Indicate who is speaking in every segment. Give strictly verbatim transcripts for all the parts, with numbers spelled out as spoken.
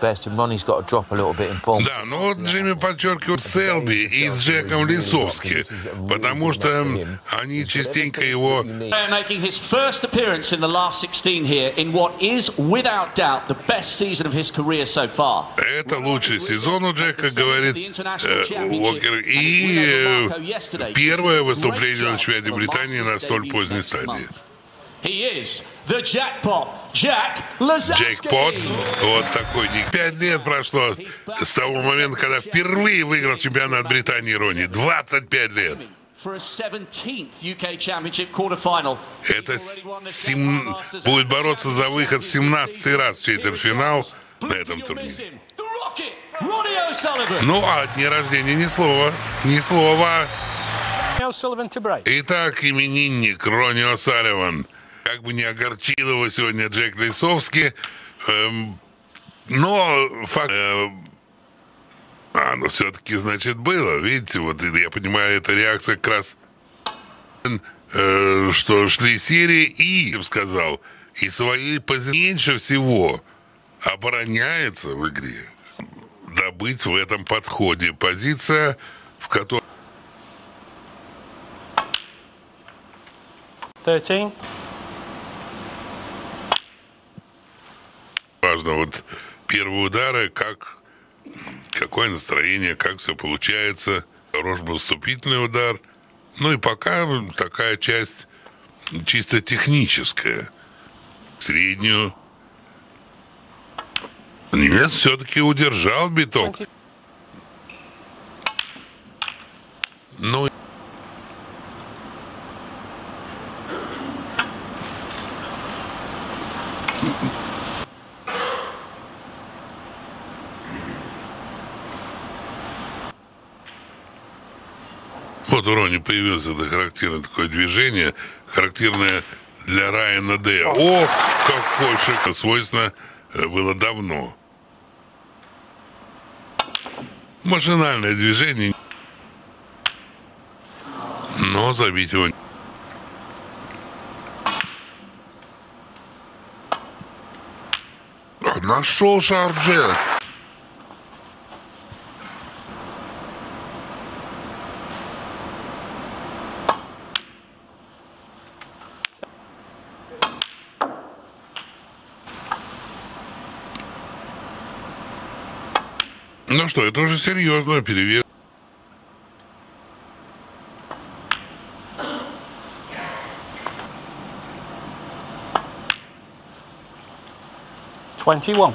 Speaker 1: Да, но вот Джимми подчеркивает Селби и с Джеком Лисовски, потому что они частенько его... Это лучший сезон у Джека, говорит э, Уокер, и э, первое выступление на чемпионате Британии на столь поздней стадии. Джекпот, вот такой ник. Пять лет прошло с того момента, когда впервые выиграл чемпионат Британии Ронни. двадцать пять лет. Это сем... будет бороться за выход в семнадцатый раз в четвертьфинал на этом турнире. Ну, а от дня рождения ни слова. Ни слова. Итак, именинник Ронни О'Салливан. Как бы не огорчил его сегодня Джек Лисовски, эм, но факт... Э, а, ну все-таки, значит, было. Видите, вот я понимаю, это реакция как раз, э, что шли серии, и, я бы сказал, и своей позиции меньше всего обороняется в игре. Добыть в этом подходе позиция, в которой...
Speaker 2: тринадцать.
Speaker 1: Важно вот первые удары, как, какое настроение, как все получается. Хорош был вступительный удар. Ну и пока такая часть чисто техническая. Среднюю. Немец все-таки удержал биток. Ну вот у Ронни появилось это характерное такое движение, характерное для Райана Дэя. О, какой шик! Свойственно было давно. Машинальное движение. Но забить его... Нашел Шарджет. Ну что, это уже серьезно, перевес.
Speaker 2: двадцать один.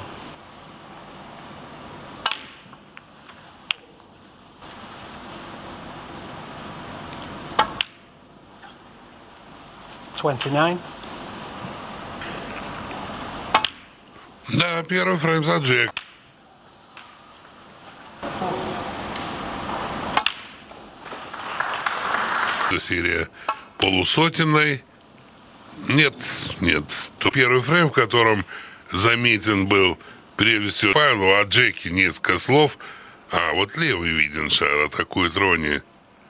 Speaker 2: двадцать девять.
Speaker 1: Да, первый фрейм за Джек. Серия полусотенной. Нет, нет. То первый фрейм, в котором заметен был прежде всего Павлу, о Джеке несколько слов. А, вот левый виден шар, атакует Ронни.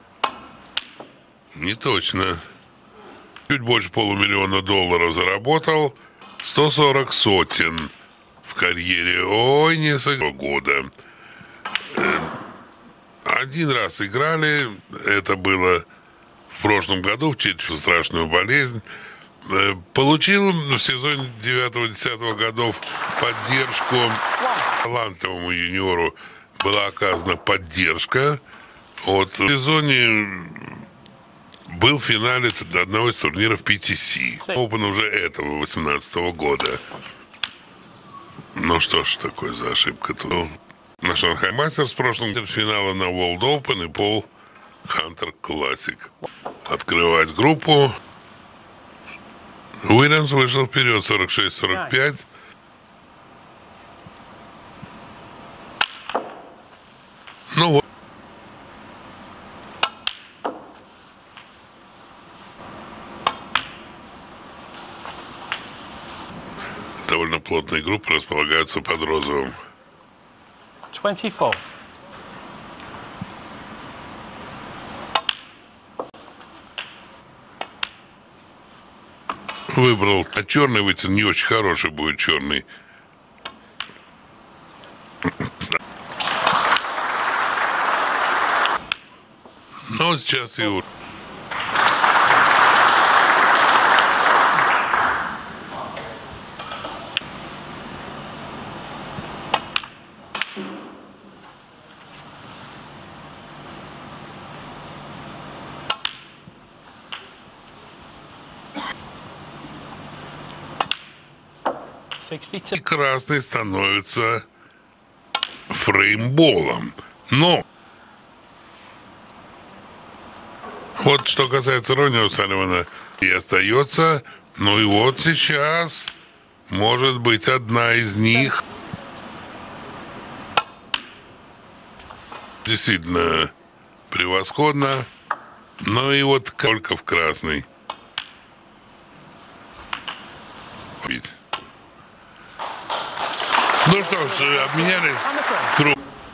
Speaker 1: Не точно. Чуть больше полумиллиона долларов заработал. сто сорок сотен в карьере. Ой, не с года. Один раз играли. Это было в прошлом году, в четверть страшную болезнь. Получил в сезоне девятого-десятого годов поддержку. Талантливому юниору была оказана поддержка. Вот в сезоне был в финале одного из турниров пи ти си. Опен уже этого восемнадцатого года. Ну что ж, такое за ошибка тут. На Шанхай Мастерс в прошлом финала на World Open и Пол Хантер Classic. Открывать группу. Уильямс вышел вперед сорок шесть сорок пять. Ну вот. Довольно плотные группы располагаются под розовым.
Speaker 2: двадцать четыре.
Speaker 1: Выбрал. А черный вытян не очень хороший будет черный. Но сейчас и...
Speaker 2: sixty-two.
Speaker 1: И красный становится фреймболом. Но вот что касается Ронни О'Салливана, и остается, ну и вот сейчас может быть одна из них действительно превосходно, но и вот только в красный. Ну что ж, обменялись круг.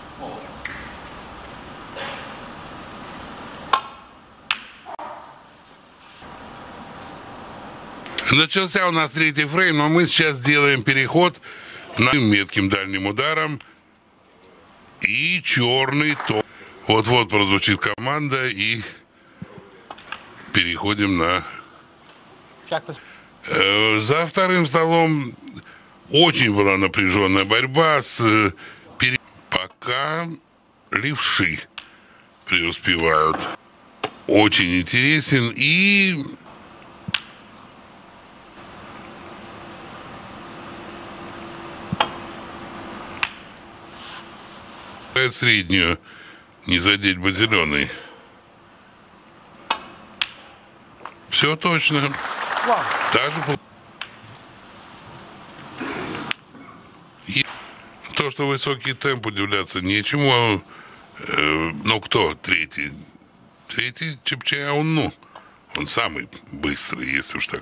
Speaker 1: Начался у нас третий фрейм, но мы сейчас сделаем переход на метким дальним ударом. И черный топ. Вот-вот прозвучит команда, и переходим на... Э, за вторым столом очень была напряженная борьба с... Э, пере... Пока левши преуспевают. Очень интересен и... Среднюю, не задеть бы зеленый. Все точно. Даже и то, что высокий темп, удивляться нечему. Э, ну, кто третий? Третий Чепчаяун, ну, он самый быстрый, если уж так.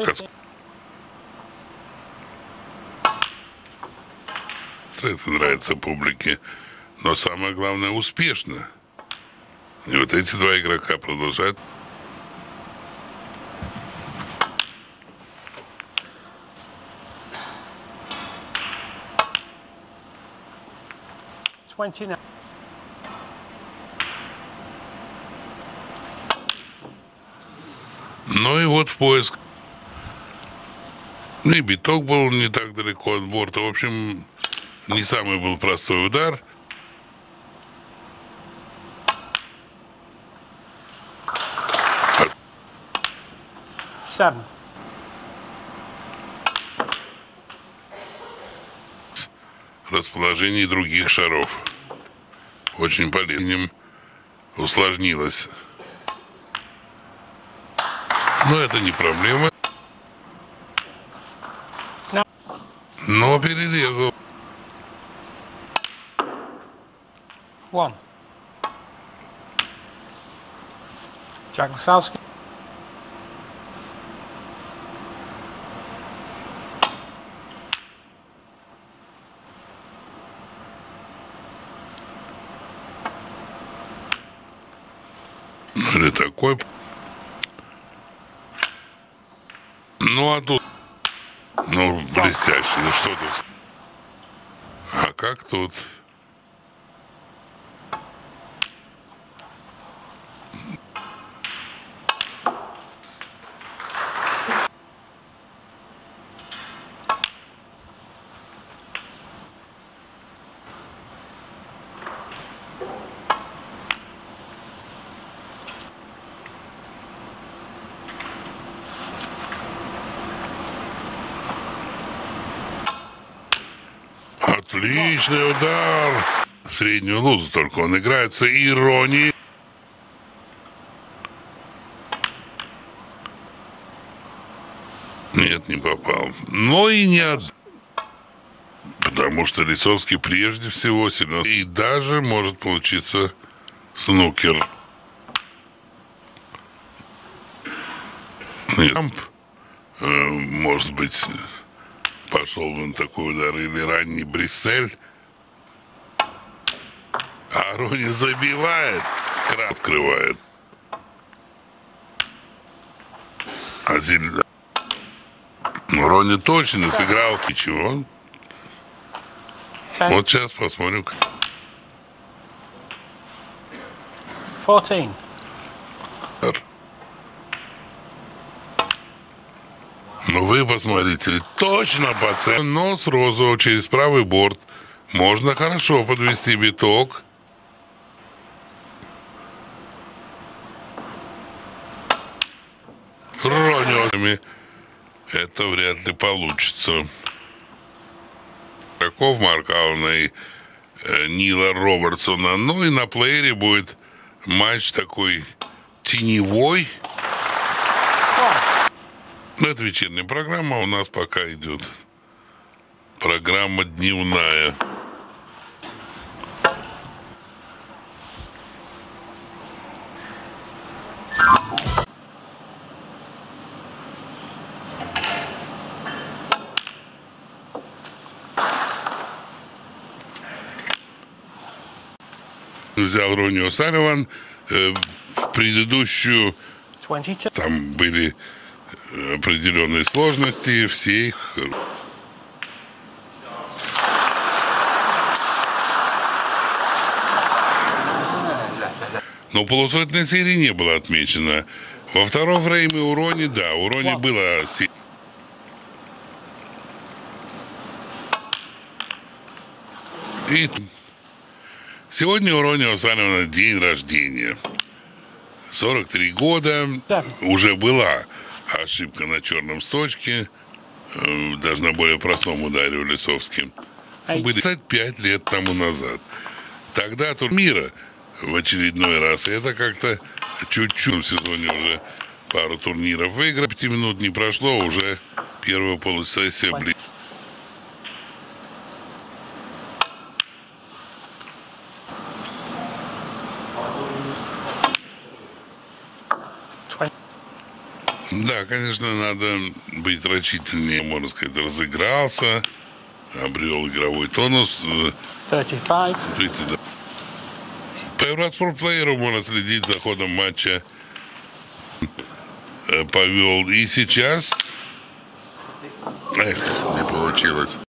Speaker 1: Это нравится публике. Но самое главное, успешно. И вот эти два игрока продолжают. Ну и вот в поиск. И биток был не так далеко от борта. В общем, не самый был простой удар.
Speaker 2: Seven.
Speaker 1: Расположение других шаров. Очень полезным усложнилось. Но это не проблема.
Speaker 2: No.
Speaker 1: Но перерезал.
Speaker 2: One. Jack Masowski.
Speaker 1: Или такой. Ну, а тут... Ну, блестяще. Ну, что тут? А как тут? Отличный удар. В среднюю лузу только он играется. Иронии. Нет, не попал. Но и не от... Потому что Лисовский прежде всего сильно. И даже может получиться снукер. Трамп, э, может быть, пошел бы на такой удар. Или ранний Брюссель. А Ронни забивает. Крат открывает. А Зель... Ну, Ронни точно сыграл. Ничего.
Speaker 2: ten,
Speaker 1: Вот сейчас посмотрим.
Speaker 2: fourteen.
Speaker 1: Ну вы посмотрите, точно по центру, нос розового через правый борт. Можно хорошо подвести биток. Ронёными. Это вряд ли получится. Таков Марк Аллен и э, Нила Робертсона. Ну и на плеере будет матч такой теневой. Ну, это вечерняя программа, у нас пока идет программа дневная. Взял Ронни О'Салливан э, в предыдущую,
Speaker 2: twenty-two.
Speaker 1: там были определенные сложности, все их. Но полусотной серии не было отмечено. Во втором фрейме у Ронни, да, у Ронни было... И сегодня у Ронни О'Салливана день рождения. сорок три года.
Speaker 2: Да.
Speaker 1: Уже была ошибка на черном сточке. э, Даже на более простом ударе у Лисовски.
Speaker 2: Eight.
Speaker 1: Были двадцать пять лет тому назад. Тогда турнира в очередной раз. И это как-то чуть-чуть в сезоне уже пару турниров выиграл. Пяти минут не прошло, уже первая полусессия ближе. Да, конечно, надо быть рачительнее, можно сказать, разыгрался, обрел игровой тонус.
Speaker 2: thirty-five.
Speaker 1: тридцать. По Евроспортплееру можно следить за ходом матча. Повел и сейчас. Эх, не получилось.